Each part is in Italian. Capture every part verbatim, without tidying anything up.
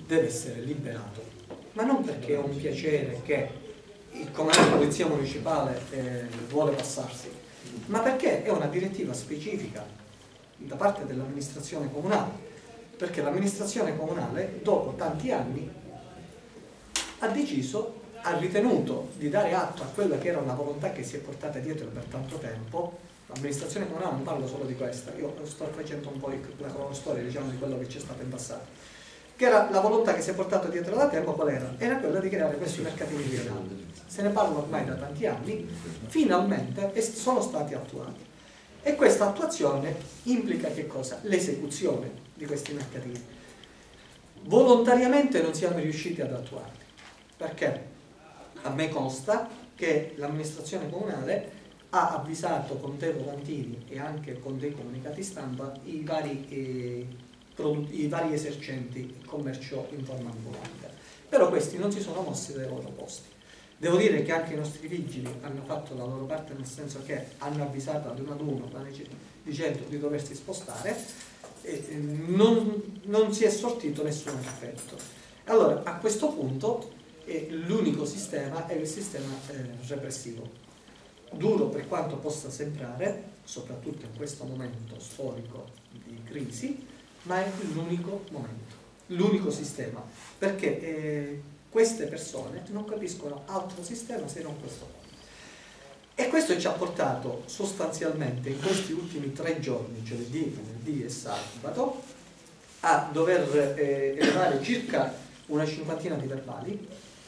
deve essere liberato, ma non perché è un piacere che il comando di polizia municipale eh, vuole passarsi, ma perché è una direttiva specifica da parte dell'amministrazione comunale, perché l'amministrazione comunale dopo tanti anni ha deciso, ha ritenuto di dare atto a quella che era una volontà che si è portata dietro per tanto tempo. L'amministrazione comunale non parlo solo di questa, io sto facendo un po' la cronostoria, diciamo, di quello che c'è stato in passato, che era la volontà che si è portata dietro da tempo. Qual era? Era quella di creare questi mercatini illegali. Se ne parla ormai da tanti anni, finalmente sono stati attuati. E questa attuazione implica che cosa? L'esecuzione di questi mercatini. Volontariamente non siamo riusciti ad attuarli, perché a me consta che l'amministrazione comunale ha avvisato con dei volantini e anche con dei comunicati stampa i vari, eh, i vari esercenti il commercio in forma ambulante. Però questi non si sono mossi dai loro posti. Devo dire che anche i nostri vigili hanno fatto la loro parte, nel senso che hanno avvisato ad uno ad uno dicendo di doversi spostare, e non, non si è sortito nessun effetto. Allora, a questo punto eh, l'unico sistema è il sistema eh, repressivo, duro per quanto possa sembrare, soprattutto in questo momento storico di crisi, ma è l'unico momento, l'unico sistema, perché eh, queste persone non capiscono altro sistema se non questo. E questo ci ha portato sostanzialmente in questi ultimi tre giorni, giovedì, venerdì e sabato, a dover eh, elevare circa una cinquantina di verbali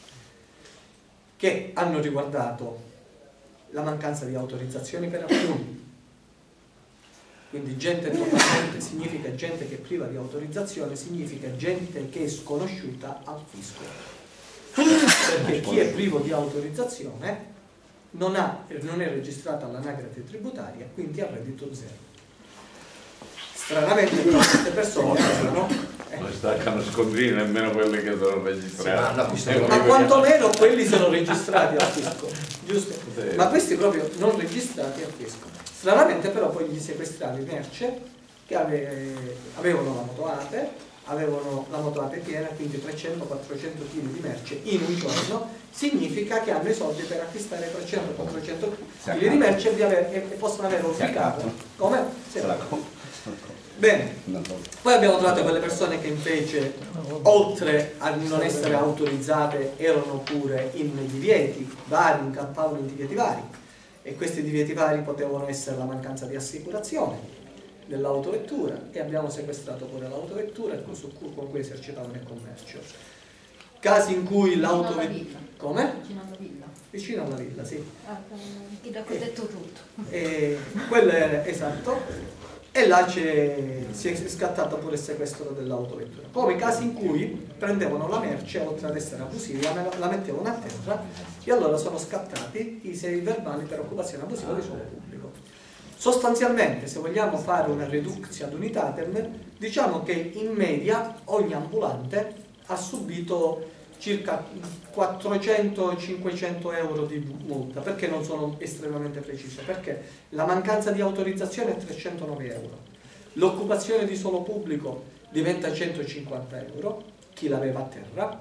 che hanno riguardato la mancanza di autorizzazioni per alcuni, quindi gente totalmente, significa gente che è priva di autorizzazione, significa gente che è sconosciuta al fisco, perché chi è privo di autorizzazione non, ha, non è registrato all'anagrafe tributaria, quindi ha reddito zero. Stranamente queste persone sono, eh, non staccano scontrini nemmeno quelli che sono registrati, sì, ma, ma quantomeno quelli sono registrati al fisco, giusto? Sì. Ma questi proprio non registrati al fisco. Stranamente però poi gli sequestrati merce che ave, avevano la motoate, avevano la motoate piena, quindi trecento quattrocento chili di merce in un giorno, significa che hanno i soldi per acquistare trecento quattrocento chili di merce e, aver, e possono avere un ficato. Come? Sì. Bene, poi abbiamo trovato quelle persone che invece, oltre a non essere autorizzate, erano pure in divieti vari, incampavano in divieti vari, e questi divieti vari potevano essere la mancanza di assicurazione dell'autovettura, e abbiamo sequestrato pure l'autovettura con cui esercitavano il commercio. Casi in cui l'autovettura... Come? Vicino alla villa. Vicino alla villa, sì. Ah, chi da cui ho detto tutto. E quello è esatto. E là si è scattato pure il sequestro dell'autovettura. Come casi in cui prendevano la merce, oltre ad essere abusivi, la mettevano a terra, e allora sono scattati i sei verbali per occupazione abusiva di suolo pubblico. Sostanzialmente, se vogliamo fare una reduzione ad unitatem, diciamo che in media ogni ambulante ha subito circa quattrocento cinquecento euro di multa. Perché non sono estremamente preciso? Perché la mancanza di autorizzazione è trecentonove euro, l'occupazione di suolo pubblico diventa centocinquanta euro, chi l'aveva a terra,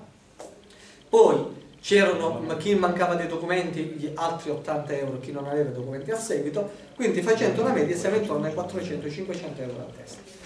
poi c'erano chi mancava dei documenti, gli altri ottanta euro chi non aveva documenti a seguito, quindi facendo una media siamo intorno ai quattrocento cinquecento euro a testa.